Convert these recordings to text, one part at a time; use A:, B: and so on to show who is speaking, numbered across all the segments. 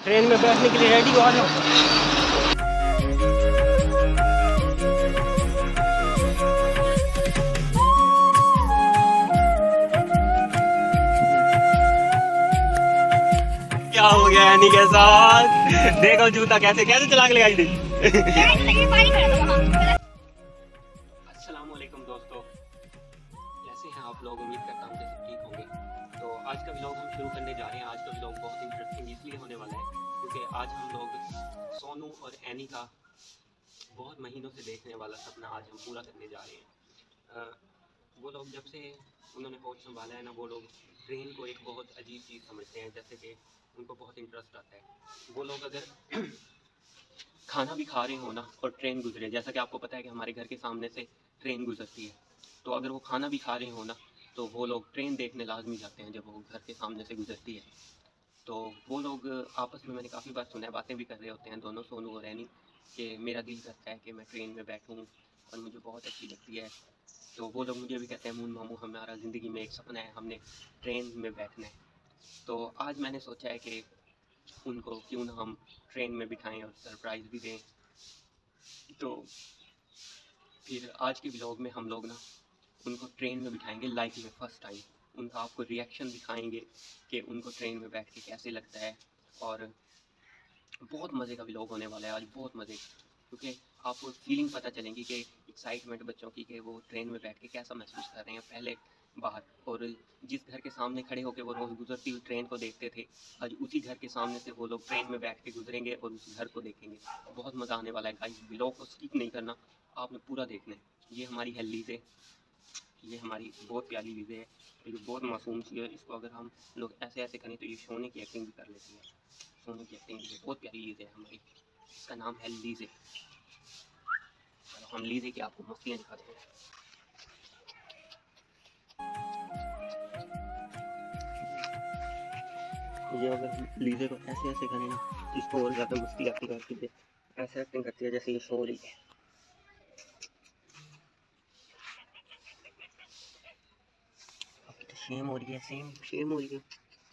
A: Train में बैठने के लिए रेडी हो, आ जाओ। क्या हो गया यानी के साथ? देखो जूता कैसे कैसे चला के लगाई थी। अस्सलामुअलैकुम दोस्तों, कैसे हैं आप लोग? उम्मीद करता हूँ कि सब ठीक होंगे। तो आज का व्लॉग हम शुरू करने जा रहे हैं। आज का व्लॉग बहुत इंटरेस्टिंग इसलिए होने वाला है क्योंकि आज हम लोग सोनू और एनी का बहुत महीनों से देखने वाला सपना आज हम पूरा करने जा रहे हैं। वो लोग जब से उन्होंने होश संभाला है ना, वो लोग ट्रेन को एक बहुत अजीब चीज़ समझते हैं, जैसे कि उनको बहुत इंटरेस्ट आता है। वो लोग अगर खाना भी खा रहे हो ना और ट्रेन गुजरे, जैसा कि आपको पता है कि हमारे घर के सामने से ट्रेन गुजरती है, तो अगर वो खाना भी खा रहे हो ना तो वो लोग ट्रेन देखने लाजमी जाते हैं जब वो घर के सामने से गुजरती है। तो वो लोग आपस में, मैंने काफ़ी बार सुना है, बातें भी कर रहे होते हैं दोनों, सोनू और एनी, कि मेरा दिल करता है कि मैं ट्रेन में बैठूं और मुझे बहुत अच्छी लगती है। तो वो लोग मुझे भी कहते हैं, मून मामू हमारा ज़िंदगी में एक सपना है, हमने ट्रेन में बैठना है। तो आज मैंने सोचा है कि उनको क्यों ना हम ट्रेन में बिठाएं और सरप्राइज़ भी दें। तो फिर आज के व्लॉग में हम लोग ना उनको ट्रेन में बिठाएंगे लाइफ में फर्स्ट टाइम। उनका आपको रिएक्शन दिखाएंगे कि उनको ट्रेन में बैठ के कैसे लगता है। और बहुत मज़े का व्लॉग होने वाला है आज, बहुत मज़े, क्योंकि आपको फीलिंग पता चलेंगी कि एक्साइटमेंट बच्चों की, कि वो ट्रेन में बैठ के कैसा महसूस कर रहे हैं पहले बाहर। और जिस घर के सामने खड़े होकर वो रोज़ गुजरती हुई ट्रेन को देखते थे, आज उसी घर के सामने से वो लोग ट्रेन में बैठ के गुजरेंगे और उस घर को देखेंगे। बहुत मज़ा आने वाला है गाइस। व्लॉग को स्किप नहीं करना, आपने पूरा देखना है। ये हमारी है लीज़े, ये हमारी बहुत प्यारी लीज़े है, ये बहुत मासूम सी है। इसको अगर हम लोग ऐसे ऐसे करें तो ये सोने की एक्टिंग भी कर लेती है। सोने की एक्टिंग भी बहुत प्यारी लीज़े है हमारी, इसका नाम है लीज़े। हम लीज़े की आपको मस्तियाँ दिखाते हैं। ये अगर लीज़े को ऐसे ऐसे करें ना, इसको और ज़्यादा मस्ती आती करती है, ऐसे एक्टिंग करती है जैसे ये सो रही है। अब तो शेम हो रही है, शेम हो रही है।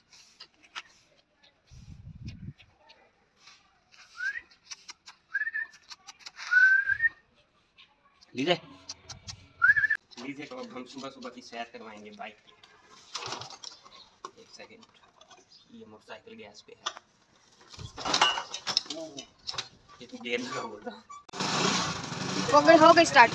A: लीज़े लीज़े को अब हम सुबह सुबह की सैर करवाएंगे बाइक की। एक सेकेंड, ये मोटरसाइकिल गैस पे है। ये तो गेयर लगा हुआ था।
B: हो गई स्टार्ट।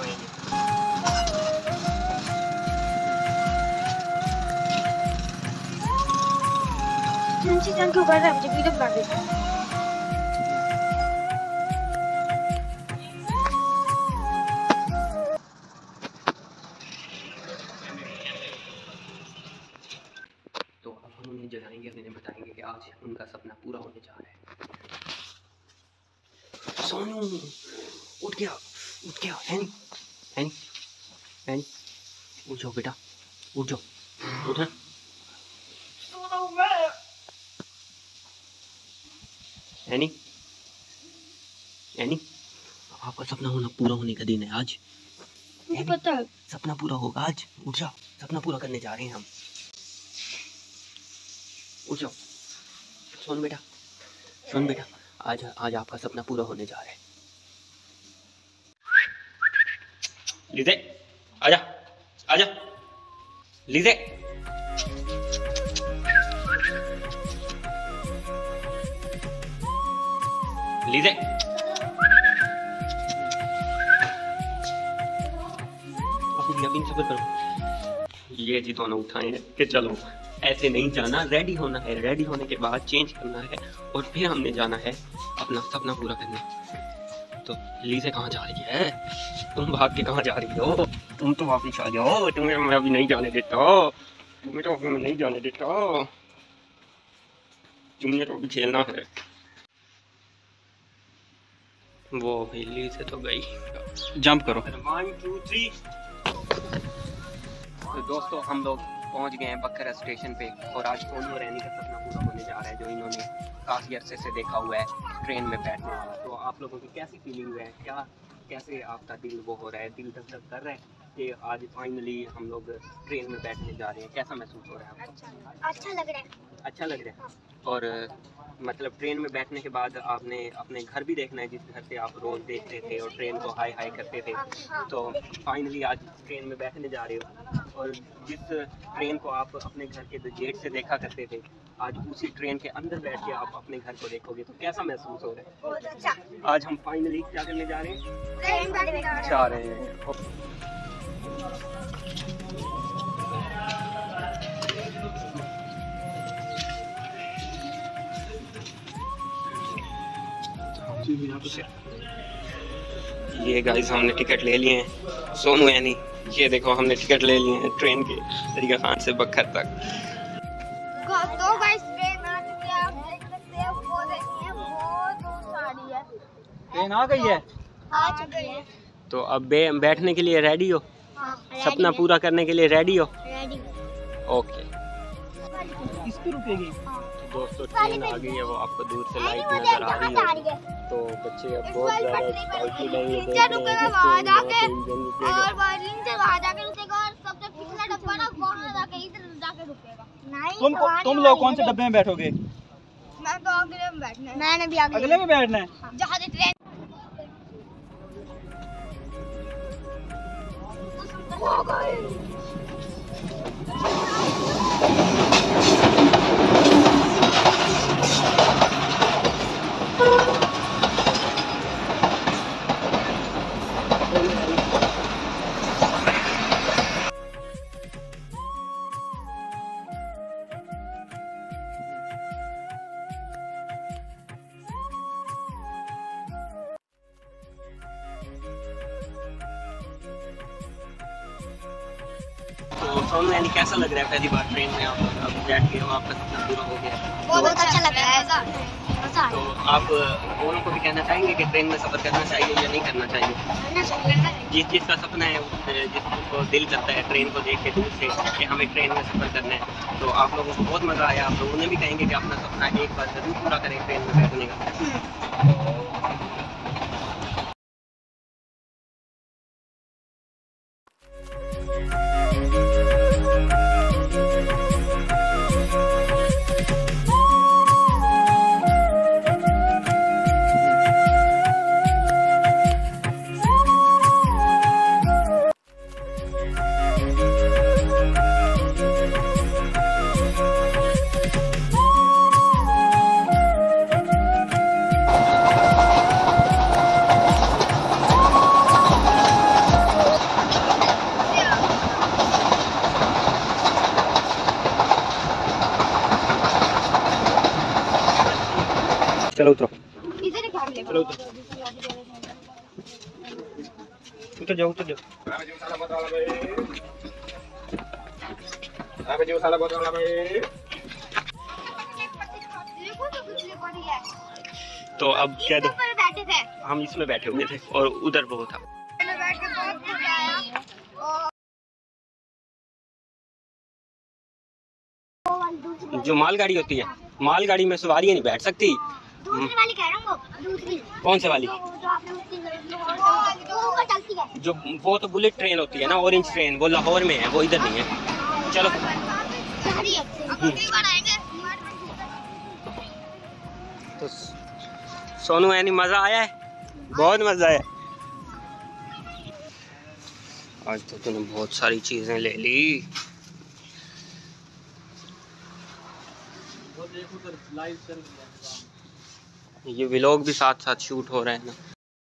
B: जान के ऊपर है, मुझे वीडियो बना दे।
A: तो अब हम उन्हें जगाएंगे, उन्हें बताएंगे कि आज उनका सपना पूरा होने जा रहा है। सोनू उठ गया, उठ गया। एनी एनी एनी उठ जाओ बेटा, उठ जाओ, उठ। एनी एनी आपका सपना होना पूरा होने का दिन है आज।
B: मुझे पता है
A: सपना पूरा होगा आज, उठ जाओ, सपना पूरा करने जा रहे हैं हम। उठ जाओ, सुन बेटा, सुन बेटा, आज आज आपका सपना पूरा होने जा रहा है। लीज़े आजा, आजा लीज़े। लीज़े अपनी सब्र करो। ये जी दोनों उठाए कि चलो ऐसे नहीं जाना, रेडी होना है, रेडी होने के बाद चेंज करना है और फिर हमने जाना है अपना सपना पूरा करने। तो लीज़े कहाँ जा रही है? तुम भाग के कहाँ जा रही हो? तुम तो वापिस आ जाओ, तुम्हें मैं अभी नहीं जाने देता, तुम्हें तो अभी मैं नहीं जाने देता, तुम्हें तो अभी खेलना है। वो लीज़े तो गई, जंप करो। 1 2 3। तो दोस्तों हम लोग पहुंच गए हैं बकरा स्टेशन पे और आज सोनू और एनी का सपना पूरा होने जा रहा है, जो इन्होंने काफ़ी अरसे से देखा हुआ है, ट्रेन में बैठने वाला। तो आप लोगों की कैसी फीलिंग है, क्या कैसे आपका दिल वो हो रहा है, दिल धक धक कर रहा है? कि आज फाइनली हम लोग ट्रेन में बैठने जा रहे हैं। कैसा महसूस हो रहा है आपको?
B: अच्छा लग रहा है।
A: अच्छा लग रहा है। और मतलब ट्रेन में बैठने के बाद आपने अपने घर भी देखना है, जिस घर से आप रोज़ देखते थे और ट्रेन को हाय हाय करते थे। तो फाइनली आज ट्रेन में बैठने जा रहे हो, और जिस ट्रेन को आप अपने घर के गेट से देखा करते थे, आज उसी ट्रेन के अंदर बैठ के आप अपने घर को देखोगे। तो कैसा महसूस हो रहा है?
B: बहुत अच्छा।
A: आज हम फाइनली क्या करने जा रहे हैं?
B: ट्रेन बैठने
A: जा रहे हैं। ये गाइस हमने टिकट ले लिए हैं, सोनू यानी ये देखो हमने टिकट ले लिए हैं ट्रेन के तरीका खान से बखर तक।
B: तो गाइस ट्रेन आ चुकी है, आप देख सकते हैं। वो देखिए बहुत दूर साड़ी है।
C: ट्रेन आ गई है।
B: आ चुकी है।
A: तो अब बैठने के लिए रेडी हो?
B: हाँ,
A: सपना पूरा करने के लिए रेडी हो?
B: रेडी।
A: ओके।
C: इस पे रुकेगी।
A: दोस्तों ट्रेन आ गई है, वो आपको दूर से लाइट नजर आ रही है। तो बच्चे अब बहुत ज़्यादा एक्साइटेड हैं, ये देख रहे हैं कि ट्रेन रुकेगा।
B: और बर्लिन से वहाँ जाके रुकेगा, और सबसे पिछला डब्बा ना वहाँ जाके इधर जाके रुकेगा। नहीं
C: तुम लोग कौन से डब्बे में बैठोगे?
B: मैं तो अगले में बैठना है। मैंने भी
C: अगले में बैठना है।
B: जहाँ से ट्रेन
A: तो सोनू यानी कैसा लग रहा है पहली बार ट्रेन में आप अब बैठ के हो, आपका सपना पूरा हो गया?
B: बहुत अच्छा लग रहा है।
A: तो आप दोनों को भी कहना चाहेंगे कि ट्रेन में सफ़र करना चाहिए या नहीं करना चाहिए? जिस जिसका सपना है, जिसको दिल करता है ट्रेन को देख के दूर से कि हमें ट्रेन में सफ़र करना है, तो आप लोगों को बहुत मज़ा आया। आप लोग उन्हें भी कहेंगे कि अपना सपना एक बार ज़रूर पूरा करें ट्रेन में बैठने का। चलो उतरो,
B: इधर क्या मिलेगा?
A: चलो उतरो, उतर जाओ, उतर जाओ। तो अब क्या दो,
B: बैठे थे।
A: हम इसमें बैठे हुए थे और उधर वो था।
B: बैठ के बहुत मजा आया।
A: जो मालगाड़ी होती है, मालगाड़ी में सवारियां नहीं बैठ सकती।
B: दूसरी वाली कह रहा हूँ, दूसरी।
A: कौन से वाली?
B: जो आपने वो ऊपर चलती है।
A: जो वो तो बुलेट ट्रेन होती है ना, ऑरेंज ट्रेन, वो लाहौर में है, वो इधर नहीं है। चलो तो सोनू यानी मजा आया है, बहुत मजा आया। आज तो तूने बहुत सारी चीजें ले ली। ये व्लॉग भी साथ साथ शूट हो रहा है ना।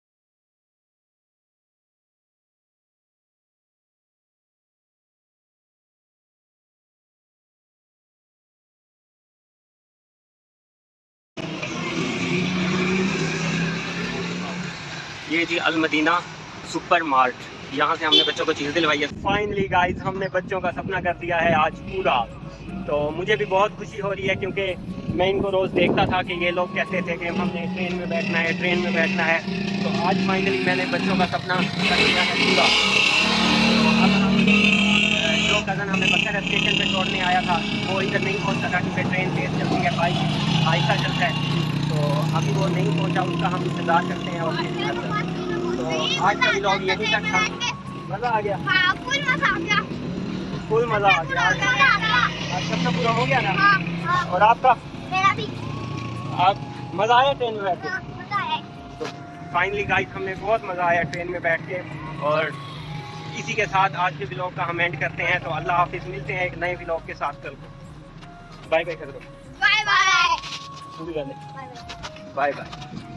A: ये जी अल मदीना सुपर मार्ट, यहाँ से हमने बच्चों को चीज़ दिलवाई है। फाइनली गाइस हमने बच्चों का सपना कर दिया है आज पूरा। तो मुझे भी बहुत खुशी हो रही है, क्योंकि मैं इनको रोज़ देखता था कि ये लोग कहते थे कि हमने ट्रेन में बैठना है, ट्रेन में बैठना है। तो आज फाइनली मैंने बच्चों का सपना कर दिया है पूरा। तो अब हम जो कज़न हमें बक्सर स्टेशन पे छोड़ने आया था वो इधर नहीं पहुंच सका, क्योंकि ट्रेन तेज़ चलती है, बाइक आहिस्ता चलता है। तो अभी वो नहीं पहुंचा, उसका हम इंतज़ार करते हैं। और तो आज का व्लॉग यहीं तक था।
C: मजा आ गया।
B: हाँ फुल मजा आ गया।
C: फुल मजा आ गया। आज सबका पूरा हो गया ना।
B: हाँ।
C: और आपका?
B: मेरा भी।
C: आप मजा आया ट्रेन में बैठ के?
B: हाँ, मजा आया।
C: तो फाइनली गाइस हमें बहुत मजा आया ट्रेन में बैठ के। और इसी के साथ आज के व्लॉग का हम एंड करते हैं। तो अल्लाह हाफिज, मिलते हैं एक नए व्लॉग के साथ कल को। बाय बाय कर दो।
B: Bye bye.
C: Bye bye.